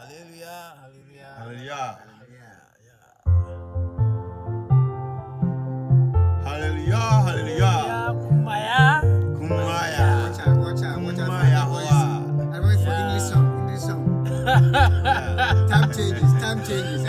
Hallelujah. Hallelujah. Hallelujah. Kumaya. Watch out. I wait for English song. Time changes.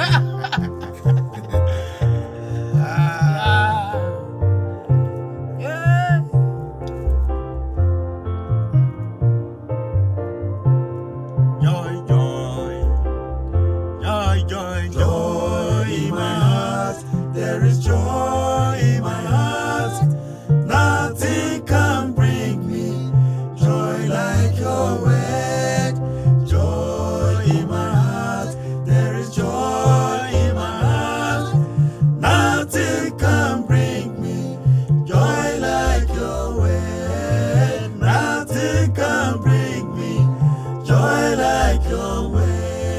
Joy in my heart. There is joy in my heart. Nothing can bring me joy like your word. Joy in my heart. There is joy in my heart. Nothing can bring me joy like your word. Nothing can bring me joy like your word.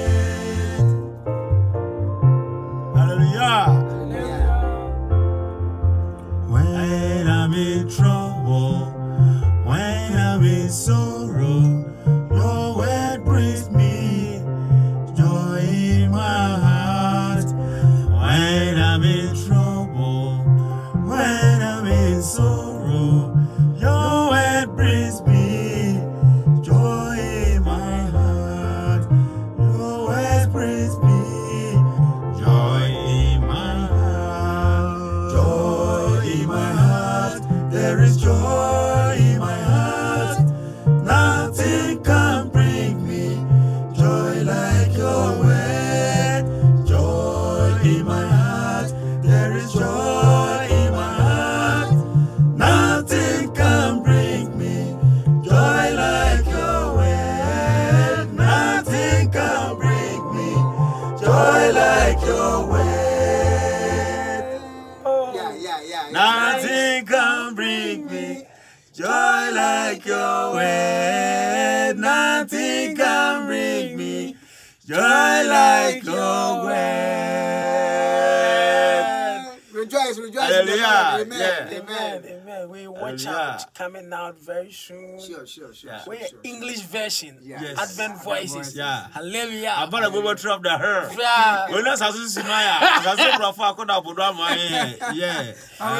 When I'm in trouble, when I'm in sorrow, your word brings me joy in my heart. When I'm in trouble, when I'm in sorrow, your word brings me joy in my heart. Your word brings me joy in my heart. Joy in my heart. There is joy in my heart. Nothing can bring me joy like your word. Joy in my heart. There is joy in my heart. Nothing can bring me joy like your word. Nothing can bring me joy like your word. Nothing can bring me joy like your word. Nothing can bring me joy like your word. Rejoice. Hallelujah. Amen. We watch out coming out very soon. Sure. We're English version. Yes. Advent voices. Yeah. Hallelujah. I'm going to go drop the hair. Yeah. We're not supposed to see my eye. I'm going to put up with my yeah.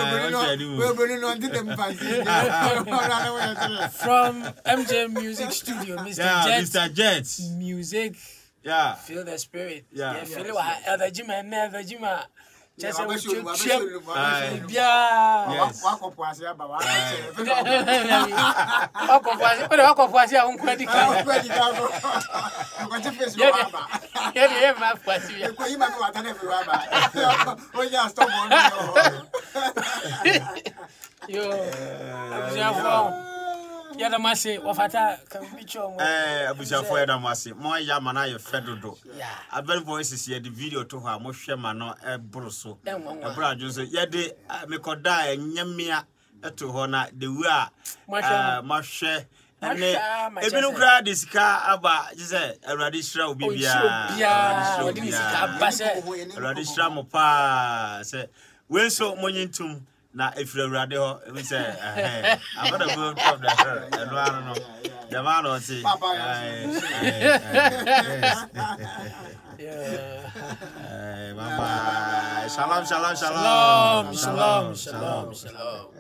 From MJ Music Studio, Mr. Jets. Music. Yeah. Feel the spirit. Yeah. Feel it. Elder Jima. Just a Yes. Yadamase wafata kambicho abushafo yadamase mo ya mana ye fedodo Advent voices ye the video to ha mo hwema no ebroso ebra adwonso ye de mekoda enyamia eto ho na the way a mahwe ene ebinu kra de sika aba jise awrade hira obi bia odi sika aba se awrade hira mo pa se wenso monyintum na ifre awrade ho we say I'm gonna go top the her and no the man on say bye bye shalom